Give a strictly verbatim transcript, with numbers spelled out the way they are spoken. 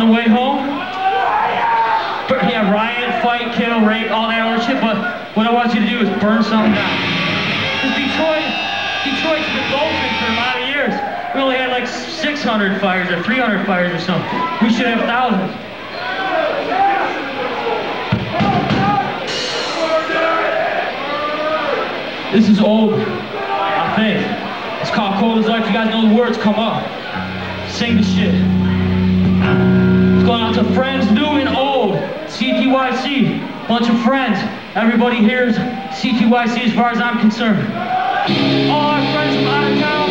on the way home. But yeah, riot, fight, kill, rape, all that other shit, but what I want you to do is burn something down. Because Detroit, Detroit's been golfing for a lot of years. We only had like six hundred fires or three hundred fires or something. We should have thousands. This is old, I think. It's called Cold as Life. You guys know the words, come up. Sing the shit. It's going out to friends new and old. C T Y C, bunch of friends. Everybody here is C T Y C as far as I'm concerned. All our friends from out of town.